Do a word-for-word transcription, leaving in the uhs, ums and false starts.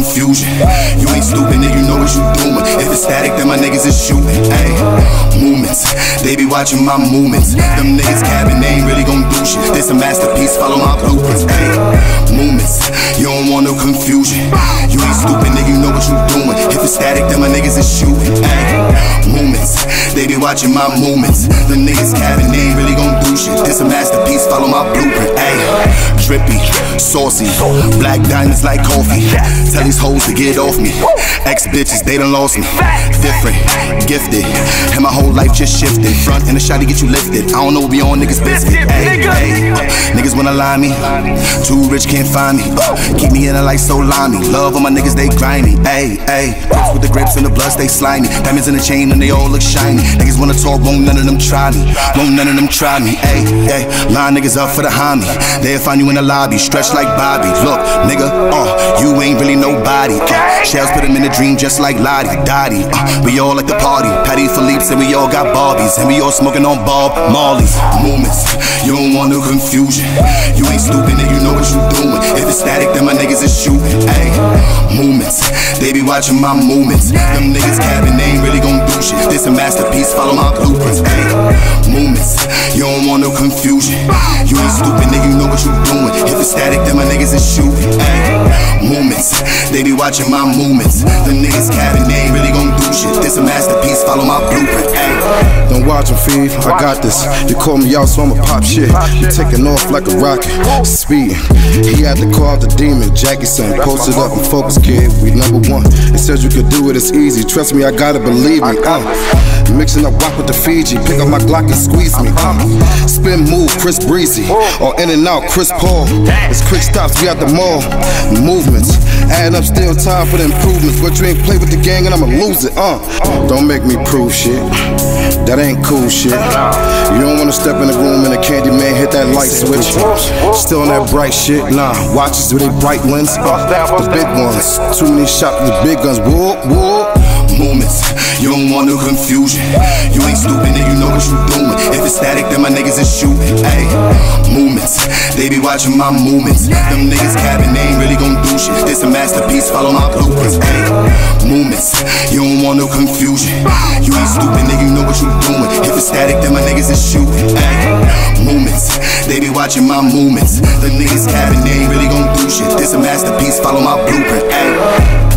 confusion. You ain't stupid, nigga, you know what you doing. If it's static, then my niggas is shooting. Ayy, movements, they be watching my movements. Them niggas capping, they ain't really gon' do shit. This a masterpiece, follow my blueprints. Ayy, movements, you don't want no confusion. You ain't stupid, nigga, you know what you doing. If it's static, then my niggas is shooting. Ayy, movements, they be watching my movements. Them niggas capping, they ain't really gon' do shit. This a masterpiece, follow my blueprint. Ayy, drippy, saucy, black diamonds like coffee. Tell these hoes to get off me. Ex bitches, they done lost me. Different, gifted, and my whole life just shifted. Front in the shot to get you lifted. I don't know what be on niggas biscuit. Ayy, ayy, uh, niggas wanna lie me. Too rich can't find me. Uh, keep me in a light so limey. Love on my niggas, they grimy. Ayy, ayy, grips with the grips and the blood stay slimy. Diamonds in the chain and they all look shiny. Niggas wanna talk, won't none of them try me. Won't none of them try me. Ayy, ayy, line niggas up for the homie. They'll find you in the lobby, stretched like Bobby. Look, nigga, uh, you ain't really nobody. Uh, shells put him in a dream just like Lottie, Dottie. Uh, we all at the party, Patty Philippe's and we all got Barbies. And we all smoking on Bob Marley's. Movements, you don't want no confusion. You ain't stupid, nigga, you know what you doing. If it's static, then my niggas is shooting. Ayy, movements, they be watching my movements. Them niggas capping, they ain't really gon' do shit. This a masterpiece, follow my blueprints. Ayy, movements, you don't want no confusion. You ain't stupid, nigga, you know what you doing. If it's static, then my niggas is shooting. Ayy, movements, they be watching my movements. Them niggas capping, they ain't really gon' do shit. This a masterpiece, follow my blueprint. Ayy, don't watch him, feed, I got this. You call me out, so I'ma pop shit. You taking off like a rocket, speeding. He had to call the demon, Jackie son. Posted up and focus, kid, we number one. It says you could do it, it's easy. Trust me, I gotta believe me. Uh, mixing up rock with the Fiji, pick up my Glock and squeeze me. Uh, spin move, Chris Breezy, or in and out, Chris Paul. It's quick stops, we at the mall. Movements, adding up, still time for the improvements. But you ain't play with the gang and I'ma lose it. Uh, don't make me prove shit. That ain't cool shit. You don't wanna step in the room and the candy man hit that light switch. Still on that bright shit, nah. Watches with they bright lens, uh, the big ones. Too many shots with the big guns. Whoop, whoop. movements, you don't want no confusion. You ain't stupid, nigga, you know what you doing. If it's static, then my niggas is shooting. Ayy, movements, they be watching my movements. Them niggas capping, they ain't really gon' do shit. This a masterpiece, follow my blueprints. Ayy, movements, you don't want no confusion. You ain't stupid, nigga, you know what you doing. If it's static, then my niggas is shooting. Ayy, movements, they be watching my movements. Them niggas capping, they ain't really gon' do shit. This a masterpiece, follow my blueprint. Ayy.